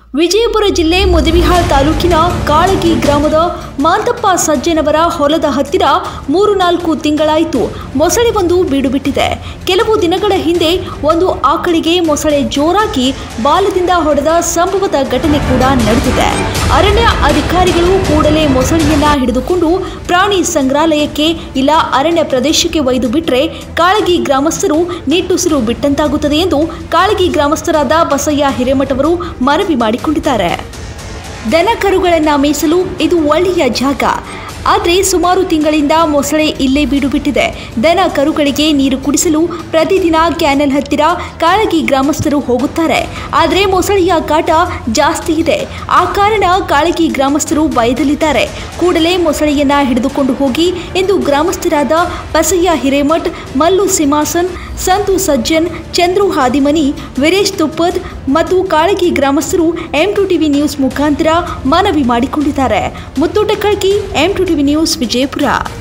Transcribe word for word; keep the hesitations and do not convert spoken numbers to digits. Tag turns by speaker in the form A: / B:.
A: ವಿಜಯಪುರ ಜಿಲ್ಲೆ ಮುದೇಬಿಹಾಳ್ ತಾಲೂಕಿನ ಕಾಳಗಿ ಗ್ರಾಮದ ಮಾಂತಪ್ಪ ಸಜ್ಜನವರ ಹೊಲದ ಹತ್ತಿರ ಮೂರು ನಾಲ್ಕು ತಿಂಗಳಾಯಿತು ಮೊಸಳೆ ಒಂದು ಬೀಡು ಬಿಟ್ಟಿದೆ. ಕೆಲವು ದಿನಗಳ ಹಿಂದೆ ಒಂದು ಆಕಳಿಗೆ ಮೊಸಳೆ ಜೋರಾಗಿ ಬಾಲದಿಂದ ಹೊಡೆದ ಸಂಭವದ ಘಟನೆ ಕೂಡ ನಡೆದಿದೆ. ಅರಣ್ಯ ಅಧಿಕಾರಿಗಳು ಕೂಡಲೇ ಮೊಸಳೆಯನ್ನ ಹಿಡಿದುಕೊಂಡು ಪ್ರಾಣಿ ಸಂಗ್ರಹಾಲಯಕ್ಕೆ ಇಲ್ಲ ಅರಣ್ಯ ಪ್ರದೇಶಕ್ಕೆ ಒಯ್ದು ಬಿಟ್ಟರೆ ಕಾಳಗಿ ಗ್ರಾಮಸ್ಥರು ನಿಟ್ಟುಸಿರು ಬಿಟ್ಟಂತಾಗುತ್ತದೆ ಎಂದು ಕಾಳಗಿ ಗ್ರಾಮಸ್ಥರಾದ ಬಸಯ್ಯ ಹಿರೇಮಠವರು ಮನವಿ ಮಾಡಿಕೊಂಡಿದ್ದಾರೆ. ದನ ಕರುಗಳನ್ನು ಮೇಯಿಸಲು ಇದು ಒಳ್ಳೆಯ ಜಾಗ, ಆದರೆ ಸುಮಾರು ತಿಂಗಳಿಂದ ಮೊಸಳೆ ಇಲ್ಲೇ ಬೀಡು ಬಿಟ್ಟಿದೆ. ದನ ಕರುಗಳಿಗೆ ನೀರು ಕುಡಿಸಲು ಪ್ರತಿದಿನ ಕ್ಯಾನೆಲ್ ಹತ್ತಿರ ಕಾಳಗಿ ಗ್ರಾಮಸ್ಥರು ಹೋಗುತ್ತಾರೆ. ಆದರೆ ಮೊಸಳೆಯ ಕಾಟ ಜಾಸ್ತಿ ಇದೆ. ಆ ಕಾರಣ ಕಾಳಗಿ ಗ್ರಾಮಸ್ಥರು ಭಯದಲ್ಲಿದ್ದಾರೆ. ಕೂಡಲೇ ಮೊಸಳೆಯನ್ನ ಹಿಡಿದುಕೊಂಡು ಹೋಗಿ ಎಂದು ಗ್ರಾಮಸ್ಥರಾದ ಬಸಯ್ಯ ಹಿರೇಮಠ್, ಮಲ್ಲು ಸಿಂಹಾಸನ್, ಸಂತು ಸಜ್ಜನ್, ಚಂದ್ರು ಹಾದಿಮನಿ, ವೀರೇಶ್ ತುಪ್ಪದ್ ಮತ್ತು ಕಾಳಗಿ ಗ್ರಾಮಸ್ಥರು ಎಂ ಟು ಟಿವಿ ನ್ಯೂಸ್ ಮುಖಾಂತರ ಮನವಿ ಮಾಡಿಕೊಂಡಿದ್ದಾರೆ. ಮುತ್ತೋಟ ಕಳ್ಕಿ, M two TV news, Vijayapura.